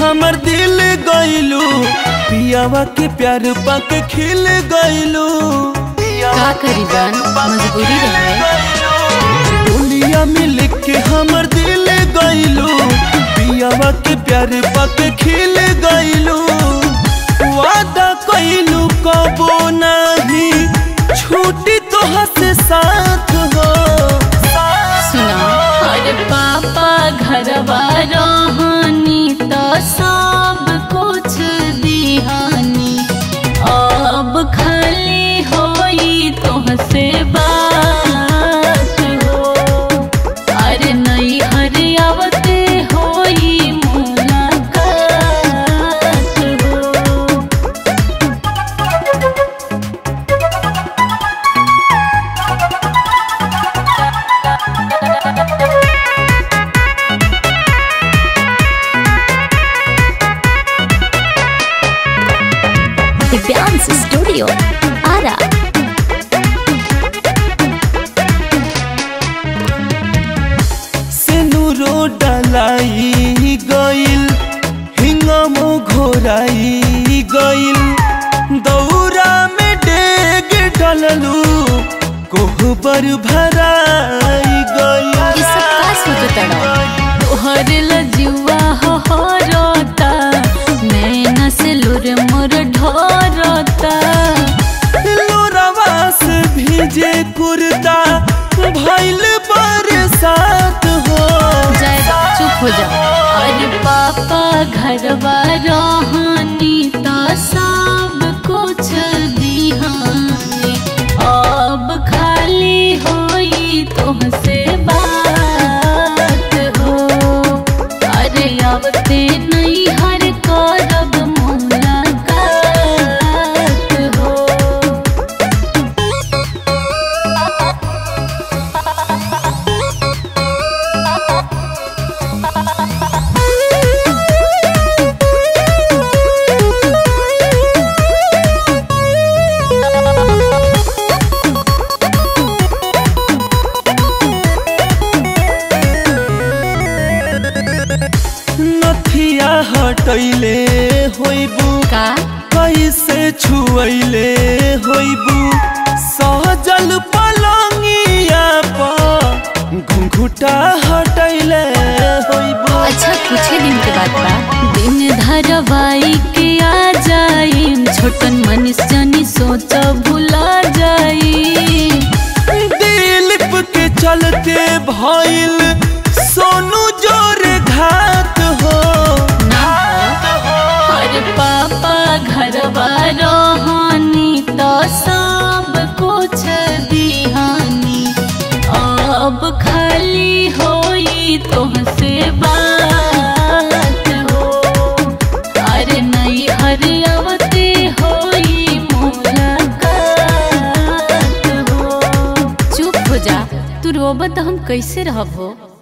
हमर दिल गइलू, पियावा के प्यार पाके खिल गइलू। का करी जान, मजबूरी रहे। डोलिया मिल के हमर दिल गइलू, पियावा के प्यार पाके खिल गइलू। वादा कइलू कबो नहीं छूटी तोह से साथ हो। सुना अरे पापा घरवा रहनी तो सब कुछ दिहानी, अब खाली होई तोह से बात हो। अरे नहीं हरियावते होई मुलाकात हो। दिव्यांश स्टूडियो आरा। सेनुरो डलाई गइल, हिंगमो घोराई गइल। दौरा में डेग डललू, कोहबर भराई गइल। ई सब का सोचतड़ा, तोहर लजुआ हरता, नैना से लोर मोर ढोरता। लोरवास भीजे कुर्ता भइल बरसात हो। चुप हो जा। अरे पापा घरवा रहनी तो सब कुछ दिहानी, अब खाली होई तोह से बात हो। अरे आवते नहीं हर करब मुलाकात हो। नथिया हटैले होइबू, का कैसे छुअले होइबू। सहजल पलंगिया पर घुंघुटा हटैले होइबू। अच्छा कुछ दिन के बाद बा, दिन धरवाई के आ जाई। छोटन मनीष जानी सोच भुला जाई। दिलीप के चलते भइल सोनू जोर घात हो। अरे पापा घरवा रहनी तो सब कुछ दिहानी, अब खाली होई तोह से बात हो। अरे नहीं हरियावते होई मुलाकात हो। चुप हो जा, तू रोबत हम कैसे रहबो।